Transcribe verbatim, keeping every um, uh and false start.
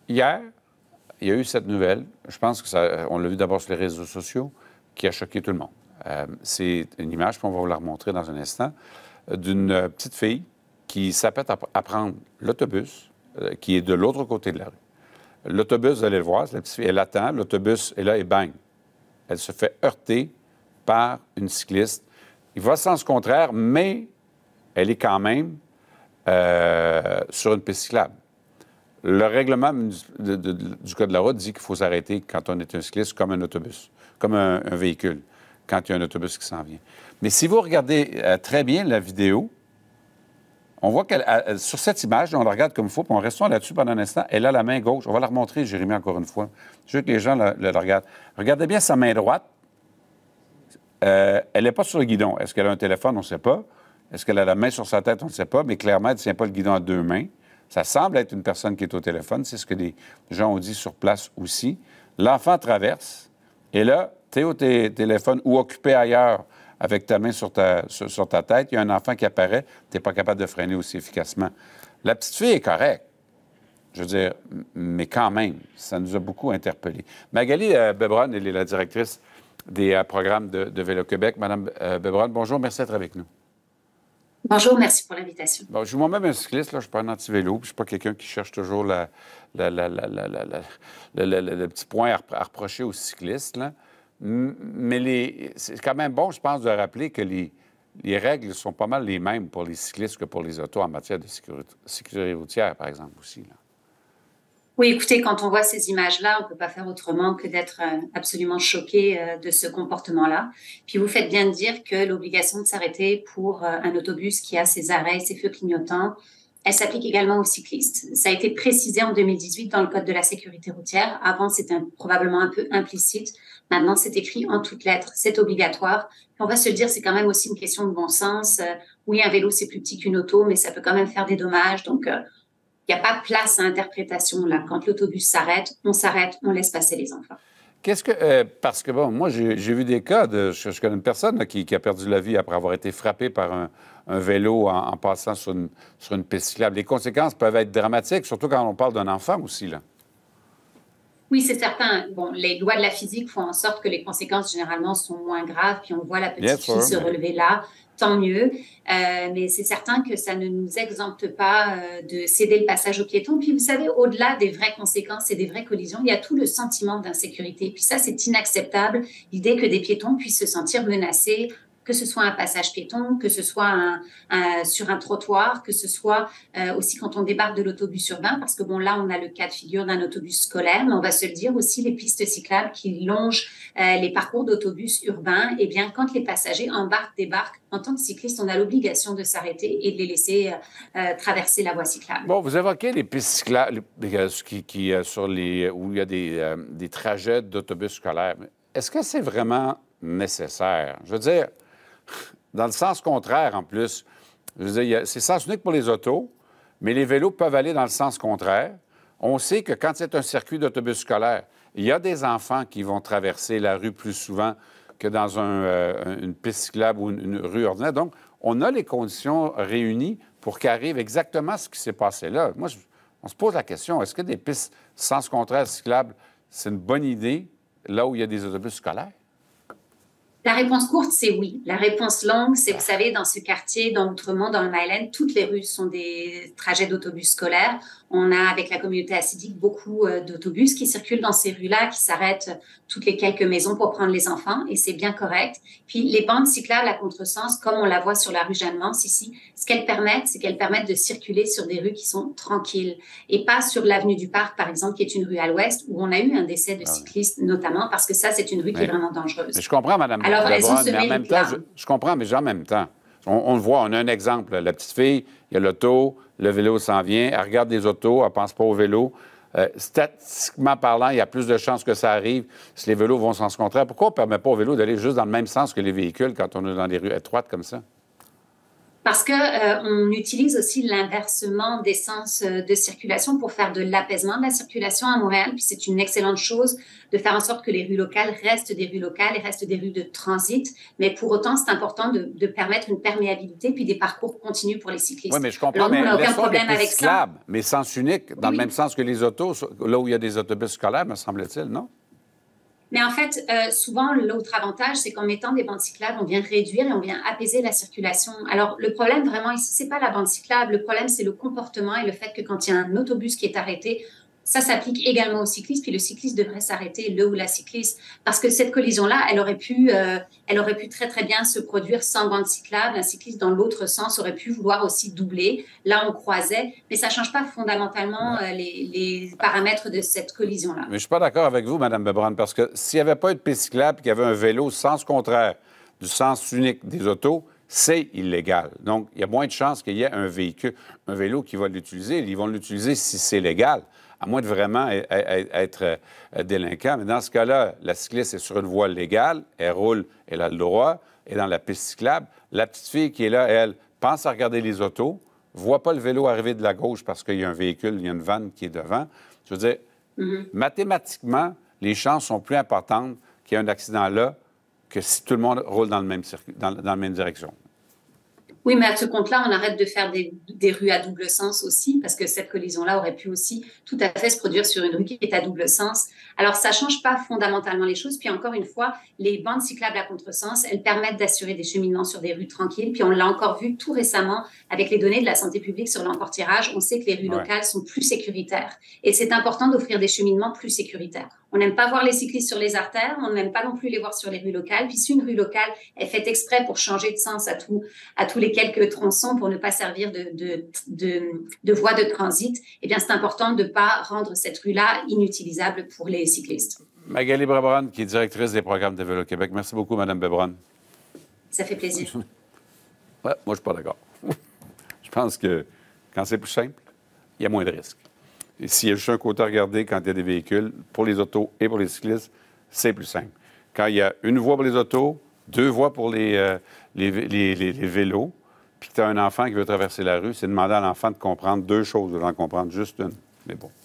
hier, il y a eu cette nouvelle. Je pense que ça, on l'a vu d'abord sur les réseaux sociaux, qui a choqué tout le monde. Euh, c'est une image, puis on va vous la remontrer dans un instant, d'une petite fille qui s'apprête à, à prendre l'autobus euh, qui est de l'autre côté de la rue. L'autobus, vous allez le voir, la petite fille, elle attend, l'autobus est là et bang! Elle se fait heurter par une cycliste. Il va sens contraire, mais elle est quand même euh, sur une piste cyclable. Le règlement du, de, de, du Code de la route dit qu'il faut s'arrêter quand on est un cycliste comme un autobus, comme un, un véhicule, quand il y a un autobus qui s'en vient. Mais si vous regardez euh, très bien la vidéo, on voit qu'elle, elle, sur cette image, on la regarde comme il faut, puis on reste là-dessus pendant un instant, elle a la main gauche. On va la remontrer, Jérémy, encore une fois. Je veux que les gens la, la, la regardent. Regardez bien sa main droite. Euh, elle n'est pas sur le guidon. Est-ce qu'elle a un téléphone? On ne sait pas. Est-ce qu'elle a la main sur sa tête? On ne sait pas. Mais clairement, elle ne tient pas le guidon à deux mains. Ça semble être une personne qui est au téléphone. C'est ce que les gens ont dit sur place aussi. L'enfant traverse. Et là, tu es au t- téléphone ou occupé ailleurs avec ta main sur ta, sur, sur ta tête. Il y a un enfant qui apparaît. Tu n'es pas capable de freiner aussi efficacement. La petite fille est correcte. Je veux dire, mais quand même, ça nous a beaucoup interpellés. Magali euh, Bebron, elle est la directrice des euh, programmes de, de Vélo-Québec. Madame euh, Bebron, bonjour, merci d'être avec nous. Bonjour, merci pour l'invitation. Bon, je suis moi-même un cycliste, là, je ne suis pas un anti-vélo, puis je ne suis pas quelqu'un qui cherche toujours la, la, la, la, la, la, la, la, la, la, le petit point à, à reprocher aux cyclistes. Là. Mais les, c'est quand même bon, je pense, de rappeler que les, les règles sont pas mal les mêmes pour les cyclistes que pour les autos en matière de sécurité, sécurité routière, par exemple, aussi. Là. Oui, écoutez, quand on voit ces images-là, on ne peut pas faire autrement que d'être absolument choqué de ce comportement-là. Puis vous faites bien de dire que l'obligation de s'arrêter pour un autobus qui a ses arrêts, ses feux clignotants, elle s'applique également aux cyclistes. Ça a été précisé en deux mille dix-huit dans le Code de la sécurité routière. Avant, c'était un, probablement un peu implicite. Maintenant, c'est écrit en toutes lettres. C'est obligatoire. Puis on va se le dire, c'est quand même aussi une question de bon sens. Euh, oui, un vélo, c'est plus petit qu'une auto, mais ça peut quand même faire des dommages. Donc, euh, il n'y a pas de place à interprétation là. Quand l'autobus s'arrête, on s'arrête, on laisse passer les enfants. Qu'est-ce que... Euh, parce que, bon, moi, j'ai, j'ai vu des cas de... Je, je connais une personne là, qui, qui a perdu la vie après avoir été frappée par un, un vélo en, en passant sur une, sur une piste cyclable. Les conséquences peuvent être dramatiques, surtout quand on parle d'un enfant aussi, là. Oui, c'est certain. Bon, les lois de la physique font en sorte que les conséquences, généralement, sont moins graves. Puis on voit la petite Bien fille sûr, se mais... relever là, tant mieux. Euh, mais c'est certain que ça ne nous exempte pas euh, de céder le passage aux piétons. Puis vous savez, au-delà des vraies conséquences et des vraies collisions, il y a tout le sentiment d'insécurité. Puis ça, c'est inacceptable, l'idée que des piétons puissent se sentir menacés, que ce soit un passage piéton, que ce soit un, un, sur un trottoir, que ce soit euh, aussi quand on débarque de l'autobus urbain, parce que bon, là, on a le cas de figure d'un autobus scolaire, mais on va se le dire aussi, les pistes cyclables qui longent euh, les parcours d'autobus urbains, eh bien, quand les passagers embarquent, débarquent, en tant que cycliste, on a l'obligation de s'arrêter et de les laisser euh, traverser la voie cyclable. Bon, vous évoquez les pistes cyclables qui, qui, euh, sur les, où il y a des, euh, des trajets d'autobus scolaires. Est-ce que c'est vraiment nécessaire? Je veux dire, dans le sens contraire, en plus. Je veux dire, c'est sens unique pour les autos, mais les vélos peuvent aller dans le sens contraire. On sait que quand c'est un circuit d'autobus scolaire, il y a des enfants qui vont traverser la rue plus souvent que dans un, euh, une piste cyclable ou une, une rue ordinaire. Donc, on a les conditions réunies pour qu'arrive exactement ce qui s'est passé là. Moi, je, on se pose la question, est-ce que des pistes sens contraire cyclables, c'est une bonne idée là où il y a des autobus scolaires? La réponse courte, c'est oui. La réponse longue, c'est, vous savez, dans ce quartier, dans Outremont, dans le Mylène, toutes les rues sont des trajets d'autobus scolaires. On a, avec la communauté hassidique, beaucoup euh, d'autobus qui circulent dans ces rues-là, qui s'arrêtent toutes les quelques maisons pour prendre les enfants, et c'est bien correct. Puis les bandes cyclables à contresens, comme on la voit sur la rue Jeanne-Mance ici, ce qu'elles permettent, c'est qu'elles permettent de circuler sur des rues qui sont tranquilles, et pas sur l'avenue du Parc, par exemple, qui est une rue à l'ouest, où on a eu un décès de cyclistes, notamment parce que ça, c'est une rue qui mais, est vraiment dangereuse. Mais je comprends, Mme Alors, elles ont ce mais en même temps, je, je comprends, mais en même temps, on, on le voit, on a un exemple. La petite fille, il y a l'auto, le vélo s'en vient, elle regarde des autos, elle ne pense pas au vélo. Euh, statistiquement parlant, il y a plus de chances que ça arrive si les vélos vont en sens contraire. Pourquoi on ne permet pas au vélo d'aller juste dans le même sens que les véhicules quand on est dans des rues étroites comme ça? Parce qu'on euh, utilise aussi l'inversement des sens de circulation pour faire de l'apaisement de la circulation à Montréal. Puis c'est une excellente chose de faire en sorte que les rues locales restent des rues locales et restent des rues de transit. Mais pour autant, c'est important de, de permettre une perméabilité puis des parcours continus pour les cyclistes. Oui, mais je comprends, Alors, nous, mais on n'a aucun laissons problème des avec pistes ça. cyclables, mais sens unique, dans Oui. le même sens que les autos, là où il y a des autobus scolaires, me semble-t-il, non? Mais en fait, euh, souvent, l'autre avantage, c'est qu'en mettant des bandes cyclables, on vient réduire et on vient apaiser la circulation. Alors, le problème vraiment ici, c'est pas la bande cyclable. Le problème, c'est le comportement et le fait que quand il y a un autobus qui est arrêté, ça s'applique également aux cyclistes, puis le cycliste devrait s'arrêter, le ou la cycliste, parce que cette collision-là, elle aurait pu, euh, elle aurait pu très, très bien se produire sans bande cyclable. Un cycliste, dans l'autre sens, aurait pu vouloir aussi doubler. Là, on croisait, mais ça ne change pas fondamentalement euh, les, les paramètres de cette collision-là. Mais je ne suis pas d'accord avec vous, Mme Bebron, parce que s'il n'y avait pas eu de piste cyclable et qu'il y avait un vélo sens contraire du sens unique des autos, c'est illégal. Donc, il y a moins de chances qu'il y ait un véhicule, un vélo qui va l'utiliser. Ils vont l'utiliser si c'est légal, à moins de vraiment être délinquant. Mais dans ce cas-là, la cycliste est sur une voie légale, elle roule, elle a le droit, et dans la piste cyclable, la petite fille qui est là, elle, pense à regarder les autos, voit pas le vélo arriver de la gauche parce qu'il y a un véhicule, il y a une vanne qui est devant. Je veux dire, mm-hmm. mathématiquement, les chances sont plus importantes qu'il y ait un accident là que si tout le monde roule dans, le même circuit, dans, dans la même direction. Oui, mais à ce compte-là, on arrête de faire des, des rues à double sens aussi, parce que cette collision-là aurait pu aussi tout à fait se produire sur une rue qui est à double sens. Alors, ça ne change pas fondamentalement les choses. Puis encore une fois, les bandes cyclables à contresens, elles permettent d'assurer des cheminements sur des rues tranquilles. Puis on l'a encore vu tout récemment avec les données de la santé publique sur l'emportirage. On sait que les rues ouais. locales sont plus sécuritaires. Et c'est important d'offrir des cheminements plus sécuritaires. On n'aime pas voir les cyclistes sur les artères, on n'aime pas non plus les voir sur les rues locales. Puis si une rue locale est faite exprès pour changer de sens à, tout, à tous les quelques tronçons pour ne pas servir de, de, de, de voie de transit, eh bien c'est important de ne pas rendre cette rue-là inutilisable pour les cyclistes. Magali Brebron, qui est directrice des programmes de Vélo Québec. Merci beaucoup, Mme Bebron. Ça fait plaisir. Ouais, moi, je ne suis pas d'accord. Je pense que quand c'est plus simple, il y a moins de risques. Et s'il y a juste un côté à regarder quand il y a des véhicules, pour les autos et pour les cyclistes, c'est plus simple. Quand il y a une voie pour les autos, deux voies pour les, euh, les, les, les, les vélos, puis que tu as un enfant qui veut traverser la rue, c'est demander à l'enfant de comprendre deux choses, de en comprendre juste une. Mais bon.